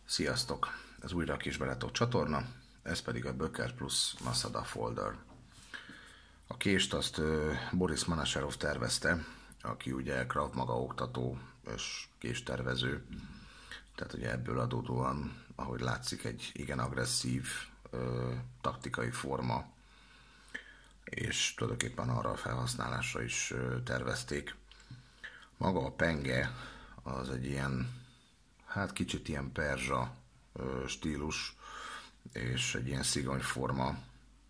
Sziasztok! Ez újra a Kis Beletok csatorna, ez pedig a Böker plus Masada folder. A kést azt Boris Manaserov tervezte, aki ugye Krav Maga oktató és késtervező. Tehát ugye ebből adódóan, ahogy látszik, egy igen agresszív taktikai forma, és tulajdonképpen arra a felhasználásra is tervezték. Maga a penge az egy ilyen, hát kicsit ilyen perzsa stílus, és egy ilyen szigonyforma.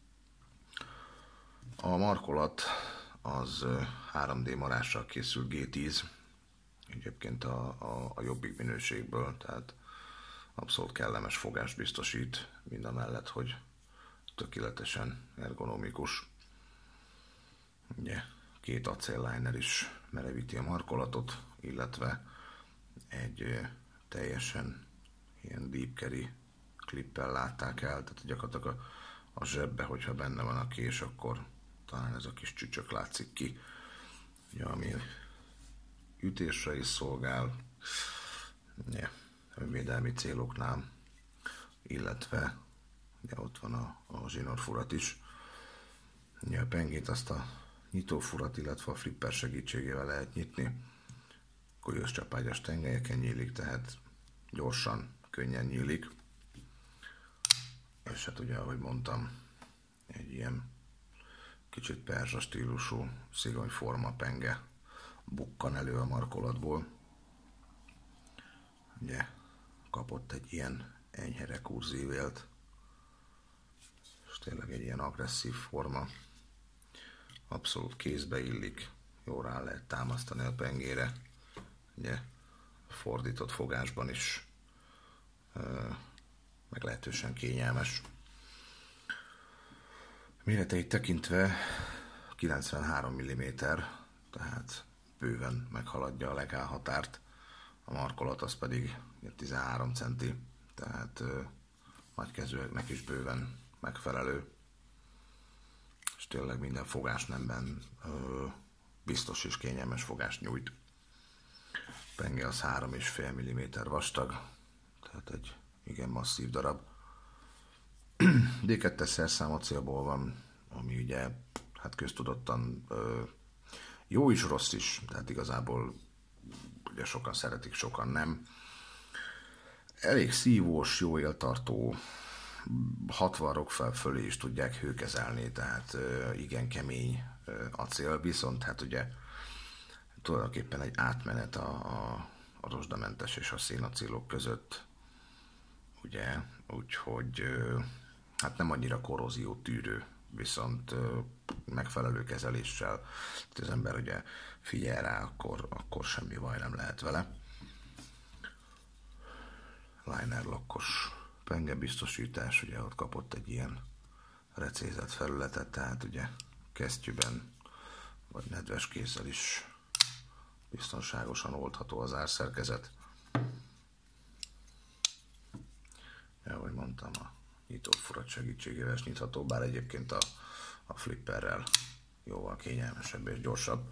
A markolat az 3D marással készült G10, egyébként a jobbik minőségből, tehát abszolút kellemes fogást biztosít, mindamellett, hogy tökéletesen ergonomikus. Ugye két acélliner is merevíti a markolatot, illetve egy teljesen ilyen deep carry klippel látták el, tehát gyakorlatilag a zsebbe, hogyha benne van a kés, akkor talán ez a kis csücsök látszik ki, ugye, ami ütésre is szolgál, önvédelmi céloknál, illetve ugye, ott van a zsinórfurat is. Ugye, a pengét azt a nyitófurat, illetve a flipper segítségével lehet nyitni. Golyós csapágyas tengelyeken nyílik, tehát gyorsan, könnyen nyílik. És hát ugye, ahogy mondtam, egy ilyen kicsit perzsa stílusú szigonyforma penge bukkan elő a markolatból. Ugye kapott egy ilyen enyhe rekurzívélt, és tényleg egy ilyen agresszív forma. Abszolút kézbe illik, jól rá lehet támasztani a pengére. Ugye fordított fogásban is meglehetősen kényelmes. Méreteit tekintve 93 mm, tehát bőven meghaladja a legál határt. A markolat az pedig 13 cm, tehát nagykezűeknek is bőven megfelelő. És tényleg minden fogásnemben biztos és kényelmes fogást nyújt. A penge az 3,5 mm vastag, tehát egy igen masszív darab. D2-es szerszám acélból van, ami ugye hát köztudottan jó is, rossz is, tehát igazából ugye sokan szeretik, sokan nem. Elég szívós, jó éltartó, 60 rokfel fölé is tudják hőkezelni, tehát igen kemény acél, viszont hát ugye tulajdonképpen egy átmenet a rozsdamentes és a szénacélok között, ugye, úgyhogy hát nem annyira korrózió tűrő, viszont megfelelő kezeléssel, az ember ugye figyel rá, akkor semmi baj nem lehet vele. Liner lockos penge biztosítás, ugye ott kapott egy ilyen recézett felületet, tehát ugye kesztyűben vagy nedves kézzel is biztonságosan oldható az árszerkezet. Ahogy mondtam, a nyitófurat segítségével is nyitható, bár egyébként a flipperrel jóval kényelmesebb és gyorsabb.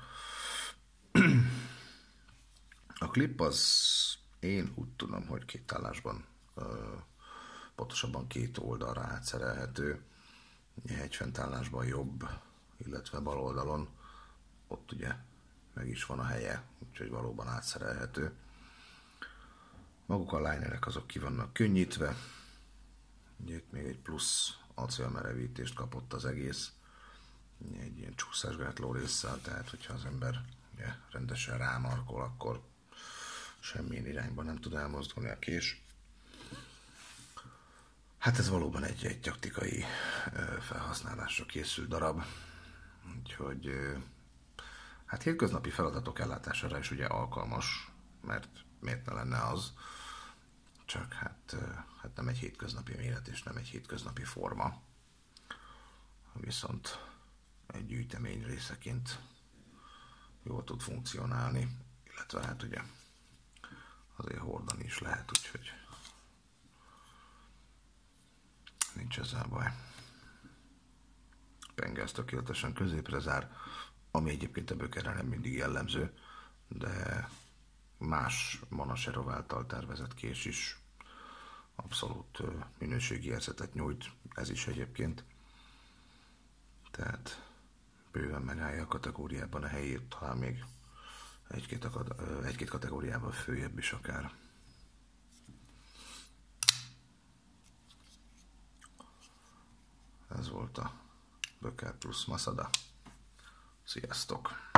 A klip az, én úgy tudom, hogy két állásban, pontosabban két oldalra átszerelhető. Hegyfent állásban jobb, illetve bal oldalon, ott ugye meg is van a helye, úgyhogy valóban átszerelhető. Maguk a linerek azok ki vannak könnyítve. Ugye itt még egy plusz acélmerevítést kapott az egész. Egy ilyen csúszásgátló résszel, tehát hogyha az ember ugye rendesen rámarkol, akkor semmilyen irányban nem tud elmozdulni a kés. Hát ez valóban egy taktikai felhasználásra készült darab. Úgyhogy hát hétköznapi feladatok ellátására is ugye alkalmas, mert miért ne lenne az, csak hát nem egy hétköznapi méret és nem egy hétköznapi forma, viszont egy gyűjtemény részeként jól tud funkcionálni, illetve hát ugye azért hordani is lehet, úgyhogy nincs ezzel baj. A penge ez tökéletesen középre zár, ami egyébként a Bökerre nem mindig jellemző, de más Manaserov által tervezett kés is abszolút minőségi érzetet nyújt ez is egyébként. Tehát bőven megállja a kategóriában a helyét, talán még egy-két kategóriával följebb is akár. Ez volt a Böker plusz Masada. Sziasztok!